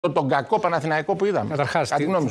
τον κακό Παναθηναϊκό που είδαμε. Καταρχάς,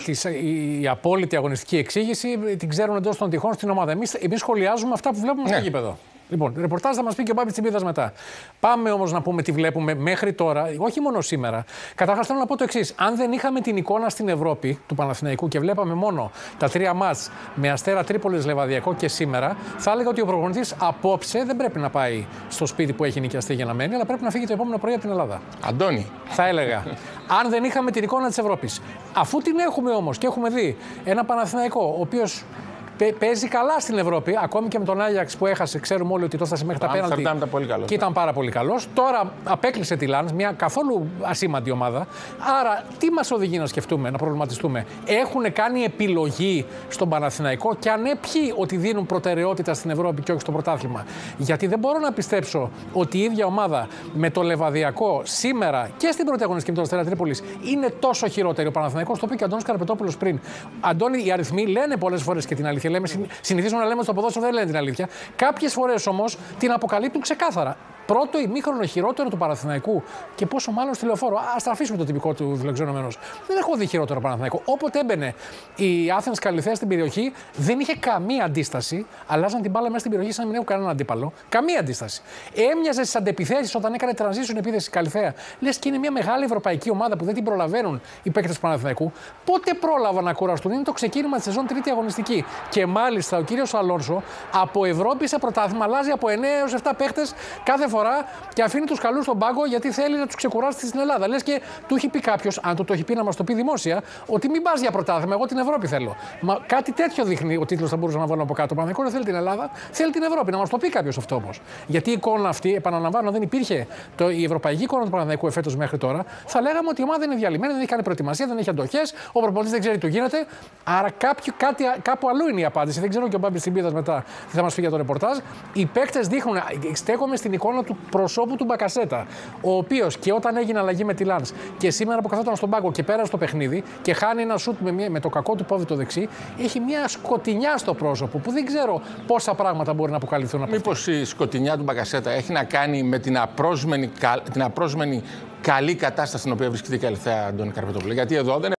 η απόλυτη αγωνιστική εξήγηση την ξέρουν εντός των τυχών στην ομάδα. Εμείς σχολιάζουμε αυτά που βλέπουμε στο γήπεδο. Λοιπόν, ρεπορτάζ θα μας πει και ο Μπάμπης Τσιμπίδας μετά. Πάμε όμως να πούμε τι βλέπουμε μέχρι τώρα, όχι μόνο σήμερα. Καταρχάς θέλω να πω το εξής. Αν δεν είχαμε την εικόνα στην Ευρώπη του Παναθηναϊκού και βλέπαμε μόνο τα 3 μάτς με Αστέρα Τρίπολης, Λεβαδιακό και σήμερα, θα έλεγα ότι ο προπονητής απόψε δεν πρέπει να πάει στο σπίτι που έχει νοικιαστεί για να μένει, αλλά πρέπει να φύγει το επόμενο πρωί από την Ελλάδα. Αντώνη. Θα έλεγα. Αν δεν είχαμε την εικόνα της Ευρώπης. Αφού την έχουμε όμως και έχουμε δει ένα Παναθηναϊκό, ο οποίος παίζει καλά στην Ευρώπη, ακόμη και με τον Άγιαξ που έχασε. Ξέρουμε όλοι ότι το έφτασε μέχρι τα πέναλτι. Και ήταν πάρα πολύ καλός. Τώρα απέκλεισε τη Λανς, μια καθόλου ασήμαντη ομάδα. Άρα, τι μας οδηγεί να σκεφτούμε, να προβληματιστούμε? Έχουν κάνει επιλογή στον Παναθηναϊκό και αν ποιοι ότι δίνουν προτεραιότητα στην Ευρώπη και όχι στο πρωτάθλημα? Γιατί δεν μπορώ να πιστέψω ότι η ίδια ομάδα με το Λεβαδιακό σήμερα και στην πρώτη αγωνιστική με τον Αστέρα Τρίπολης είναι τόσο χειρότερη. Ο Παναθηναϊκός, το είπε και ο Αντώνης Καραπετόπουλος πριν. Αντώνη, οι αριθμοί λένε πολλές φορές και την αλήθεια. Συνηθίζουμε να λέμε στο ποδόσφαιρο, δεν λένε την αλήθεια. Κάποιες φορές όμως την αποκαλύπτουν ξεκάθαρα. Πρώτο ημίχρονο χειρότερο του Παναθηναϊκού και πόσο μάλλον στη Λεωφόρο. Ας τα αφήσουμε το τυπικό του φιλοξενούμενος. Δεν έχω δει χειρότερο Παναθηναϊκό. Όποτε έμπαινε η Athens Καλιθέα στην περιοχή, δεν είχε καμία αντίσταση. Αλλάζαν την μπάλα μέσα στην περιοχή σαν να μην έχουν κανέναν αντίπαλο. Καμία αντίσταση. Έμοιαζε στις αντεπιθέσεις όταν έκανε transition επίθεση Καλιθέα. Λες και είναι μια μεγάλη ευρωπαϊκή ομάδα που δεν την προλαβαίνουν οι παίκτες του Παναθηναϊκού. Πότε πρόλαβαν να κουραστούν? Είναι το ξεκίνημα τη σεζόν τρίτη αγωνιστική. Και μάλιστα ο κύριος Αλόνσο από Ευρώπη σε πρωτάθλημα αλλάζει από 9 έως 7 παίκτες κάθε φορά και αφήνει τους καλούς στον πάγκο γιατί θέλει να τους ξεκουράσει στην Ελλάδα. Λες και του έχει πει κάποιος, αν το έχει πει να μας το πει δημόσια, ότι μην πας για πρωτάθλημα, εγώ την Ευρώπη θέλω. Μα κάτι τέτοιο δείχνει ο τίτλος, θα μπορούσα να βάλω από κάτω. Ο Παναθηναϊκός δεν θέλει την Ελλάδα, θέλει την Ευρώπη. Να μας το πει κάποιος αυτό όμως. Γιατί η εικόνα αυτή, επαναλαμβάνω, δεν υπήρχε η ευρωπαϊκή εικόνα του Παναθηναϊκού εφέτος μέχρι τώρα. Θα λέγαμε ότι η ομάδα είναι διαλυμένη, δεν έχει κάνει προετοιμασία, δεν έχει αντοχές, ο προπονητής δεν ξέρει τι του γίνεται. Άρα κάπου αλλού είναι η απάντηση. Δεν ξέρω και ο Μπάμπης Τσιμπίδας μετά τι θα μας πει για το ρεπορτάζ. Οι παίκτες δείχνουν, στέκομαι στην εικόνα του προσώπου του Μπακασέτα, ο οποίος και όταν έγινε αλλαγή με τη Λανς και σήμερα που καθόταν στον πάγκο και πέρασε το παιχνίδι και χάνει ένα σουτ με το κακό του πόδι το δεξί, έχει μια σκοτεινιά στο πρόσωπο που δεν ξέρω πόσα πράγματα μπορεί να αποκαλυφθούν από μήπως η σκοτεινιά του Μπακασέτα έχει να κάνει με την απρόσμενη καλή κατάσταση στην οποία βρίσκεται η Καλιθέα, Αντώνη Καραπετόπουλο? Γιατί εδώ δεν